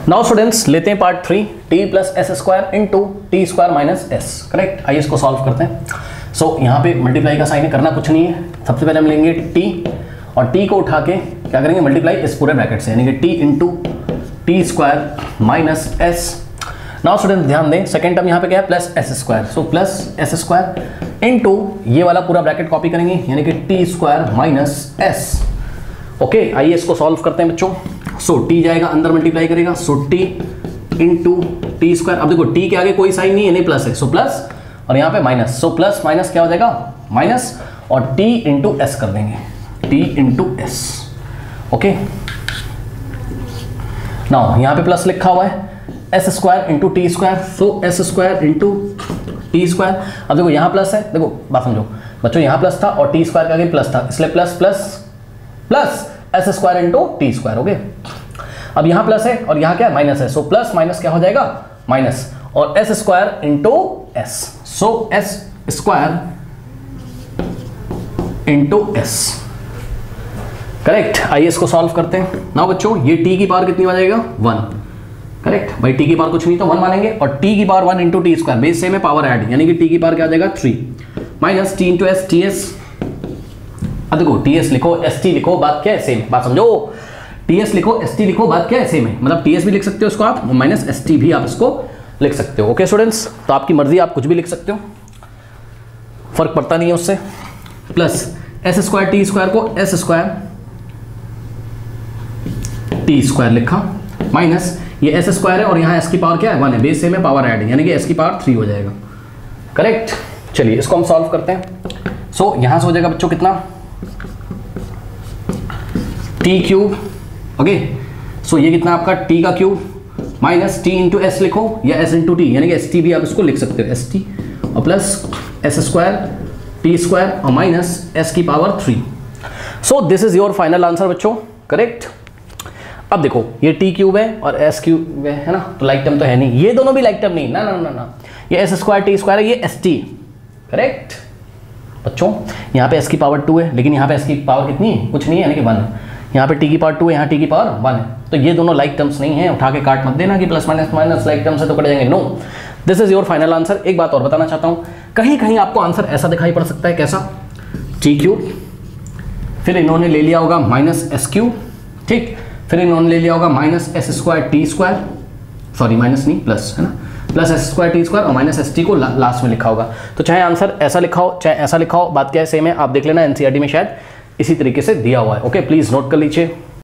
Now students लेते हैं part 3 T plus S square into T square minus S. Correct, आइए इसको solve करते हैं। सो यहाँ पे मल्टीप्लाई का साइन है, करना कुछ नहीं है। सबसे पहले हम लेंगे टी और टी को उठा के क्या करेंगे, मल्टीप्लाई इस पूरे ब्रैकेट से, यानी कि T into T square minus S. Now student ध्यान दें, सेकंड टर्म यहाँ पे क्या है, plus S square. So plus S square into ये वाला पूरा ब्रैकेट कॉपी करेंगे, यानी कि T square minus S. Okay, आइए इसको सॉल्व करते हैं बच्चों। सो टी जाएगा अंदर, मल्टीप्लाई करेगा, so T into T square. अब देखो टी के आगे कोई साइन नहीं है, यानी प्लस है, सो प्लस और यहाँ पे माइनस। सो प्लस माइनस क्या हो जाएगा, माइनस, और टी इंटू एस कर देंगे, T into S. Okay, now यहाँ पे प्लस लिखा हुआ है, S square into T square. So S square into T square. अब देखो यहाँ प्लस है, देखो बात समझो बच्चों, यहाँ प्लस था और टी स्क्वायर के आगे प्लस था, इसलिए plus plus plus S square into T square. Okay, अब यहाँ प्लस है और यहाँ क्या है, माइनस है। सो प्लस माइनस क्या हो जाएगा, माइनस, और S square into S. So S square into S. Correct, आइए इसको सॉल्व करते हैं। नाउ बच्चों ये टी की पावर कितनी आ जाएगा, 1। करेक्ट भाई, टी की पावर कुछ नहीं तो 1 मानेंगे, और टी की power 1 into T square, base same है, पावर ऐड, यानी कि टी की पावर क्या आ जाएगा, 3 minus T into S, T S. अब देखो टी एस लिखो, एस टी लिखो, बात क्या है सेम, बात समझो। टी एस लिखो, एस टी लिखो, बात क्या है सेम है, मतलब टी एस भी लिख सकते हो इसको आप, माइनस एस टी भी आप इसको लिख सकते हो। ओके स्टूडेंट्स, तो आपकी मर्जी, आप कुछ भी लिख सकते हो, फर्क पड़ता नहीं है उससे। Plus S square T square को एस स्क्वायर टी स्क्वायर लिखा, माइनस ये एस स्क्वायर है और यहाँ एस की पावर क्या है, 1 है, बेस सेम है, पावर ऐड, यानी कि एस की पावर 3 हो जाएगा। करेक्ट, चलिए इसको हम सॉल्व करते हैं। सो यहां से हो जाएगा बच्चों कितना, टी क्यूब। ओके, सो ये कितना आपका टी का cube minus T into S लिखो, या एस इंटू टी, यानी कि एस टी भी आप इसको लिख सकते हो, एस टी, और plus S square T square और माइनस एस की power 3। So this is your final answer बच्चों। करेक्ट, अब देखो ये टी क्यूब है और एस क्यूब है ना, तो लाइक टर्म तो है नहीं, ये दोनों भी लाइक टर्म नहीं, ना ना ना ना, ये एस स्क्वायर टी स्क्वायर है, ये एस टी। करेक्ट बच्चों, यहाँ पे एस की पावर 2 है, लेकिन यहाँ पे एस की पावर कितनी है, कुछ नहीं है, यानी कि 1 है। यहाँ पे टी की पावर 2 है, यहाँ टी की पावर 1 है, तो ये दोनों लाइक टर्म्स नहीं है। उठा के काट मत देना कि plus minus minus like terms है तो कट जाएंगे, no, this is your final answer. एक बात और बताना चाहता हूँ, कहीं कहीं आपको आंसर ऐसा दिखाई पड़ सकता है, कैसा, टी क्यूब, फिर इन्होंने ले लिया होगा माइनस एस क्यूब, ठीक, फिर इन्होंने ले लिया होगा minus S square T square, sorry minus नहीं प्लस है ना, plus S square T square और माइनस एस टी को लास्ट में लिखा होगा। तो चाहे आंसर ऐसा लिखा हो चाहे ऐसा लिखा हो, बात क्या है सेम है, आप देख लेना एनसीईआरटी में शायद इसी तरीके से दिया हुआ है। ओके, प्लीज नोट कर लीजिए।